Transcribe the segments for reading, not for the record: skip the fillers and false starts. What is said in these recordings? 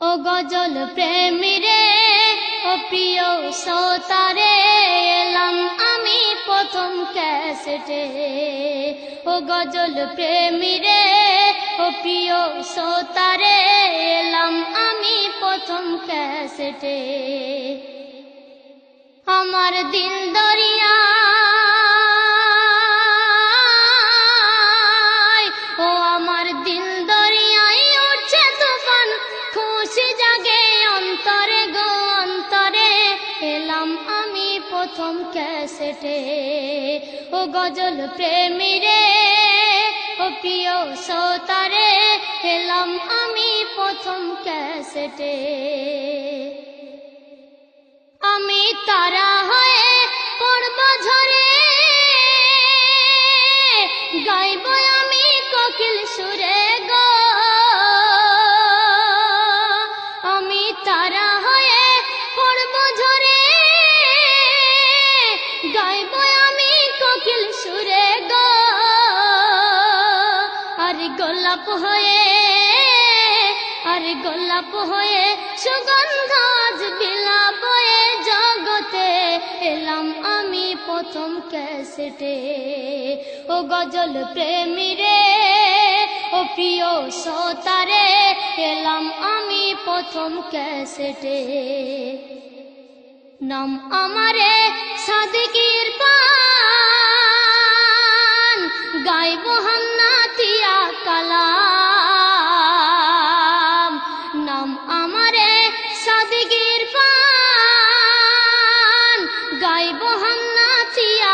ও গজল প্রেমী রে, ও প্রিয় শ্রোতারে, এলাম আমি প্রথম ক্যাসেটে। ও গজল প্রেমী রে, ও প্রিয় শ্রোতারে, এলাম আমি প্রথম ক্যাসেটে। আমার দিল দরিয়া, ও আমার দিল দরিয়ায় উঠছে তুফান, খুশি জাগে অন্তরে গো অন্তরে, এলাম আমি প্রথম ক্যাসেটে। ও গজল প্রেমী রে, ও প্রিয় শ্রোতারে, এলাম আমি প্রথম ক্যাসেটে। আমি তারা হয়ে পড়ব ঝরে, গাইব আমি কোকিল সুরে গো। আমি তারা হয়ে পড়ব ঝরে, গাইব আমি কোকিল সুরে গো। আর গোলাপ হয়ে, আর গোলাপ হয়ে সুগন্ধ আজ বিলাপ জগতে, এলাম আমি প্রথম ক্যাসেটে। ও গজল প্রেমী রে, ও প্রিয় শ্রোতারে, এলাম আমি প্রথম ক্যাসেটে। নাম আমারে সাদিকির পান, গাইব হান্নাতিয়া কালাম। নাম আমারে সাদিকির পান, গাইব হান্নাতিয়া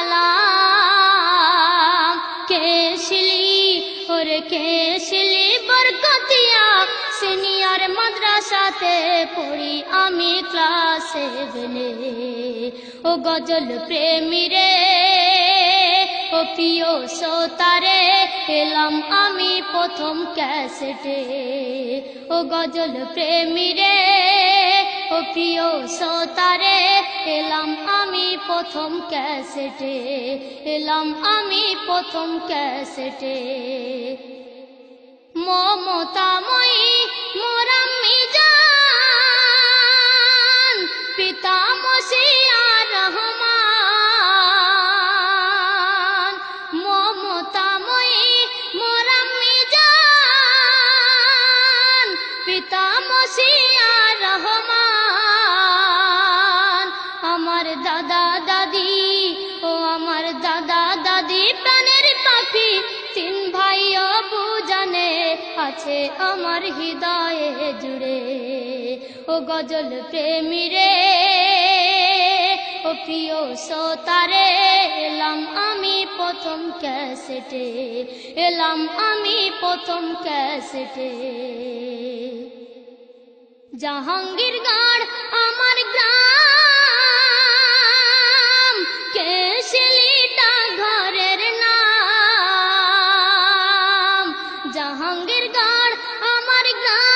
কালাম। কেশলি ওরে কেশলি বরকতিয়া, সিনিয়র মাদ্রাসাতে পড়ি আমি ক্লাস 7-এ। ও গজল প্রেমী রে, ও প্রিয় শ্রোতারে, এলাম আমি প্রথম ক্যাসেটে। ও গজল প্রেমী রে, ও প্রিয় শ্রোতারে, এলাম আমি প্রথম ক্যাসেটে। এলাম আমি প্রথম ক্যাসেটে। মমতাময়ী মোর আম্মি জান, পিতা মসিয়ার রহমান। মমতাময়ী মোর আম্মি জান, পিতা মসিয়ার রহমান। আমার দাদা দাদি, ও আমার দাদা দাদি প্রাণের পাখি, 3 ভাই বুজানে আছে আমার হৃদয়ে জুড়ে। ও গজল প্রেমী রে, ও প্রিয় শ্রোতারে, এলাম আমি প্রথম ক্যাসেটে। এলাম আমি প্রথম ক্যাসেটে। জাহাঙ্গীরগড় আমার গ্রাম, কেশলিটা ঘরের নাম। জাহাঙ্গীরগড় আমার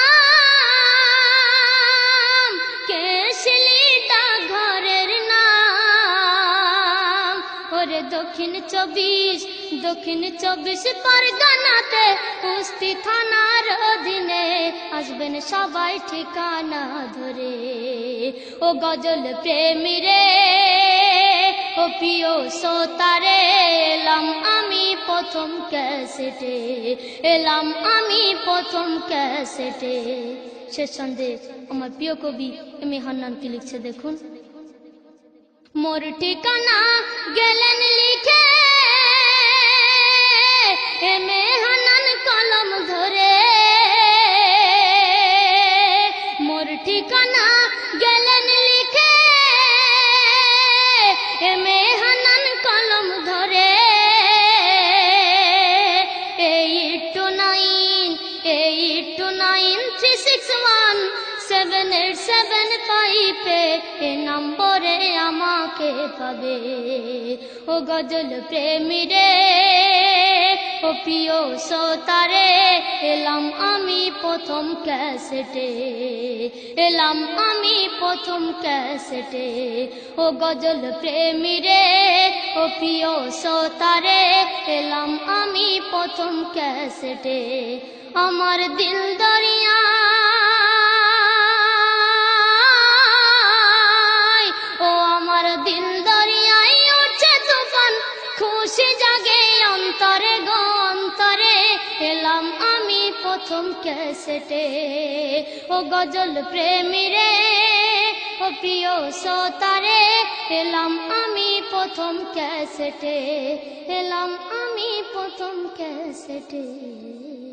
গ্রাম, কেশলিটা ঘরের নাম। ওরে দক্ষিণ 24 পরগনাতে, কুস্তি থানার অধীনে, আসবেন সবাই ঠিকানা ধরে। ও গজল প্রেমী রে, ও প্রিয় শ্রোতারে, এলাম আমি প্রথম ক্যাসেটে। এলাম আমি প্রথম ক্যাসেটে। শেষ সন্দেশ আমার প্রিয় কবি এম এ হান্নান কি লিখছে দেখুন। মোর ঠিকানা গেলেন লিখে, এম এ হান্নান কলম ধরে। মোর ঠিকানা গেলেন লিখে, এম এ হান্নান কলম ধরে। 8293617875 এ নম্বরে আমাকে পাবে। ও গজল প্রেমী রে, ও প্রিয় শ্রোতারে, এলাম আমি প্রথম ক্যাসেটে। এলাম আমি প্রথম ক্যাসেটে। ও গজল প্রেমী রে, ও প্রিয় শ্রোতারে, এলাম আমি প্রথম ক্যাসেটে। আমার দিল দরিয়া, প্রথম ক্যাসেটে। ও গজল প্রেমী রে, ও প্রিয় শ্রোতারে, এলাম আমি প্রথম ক্যাসেটে, এলাম আমি প্রথম ক্যাসেটে।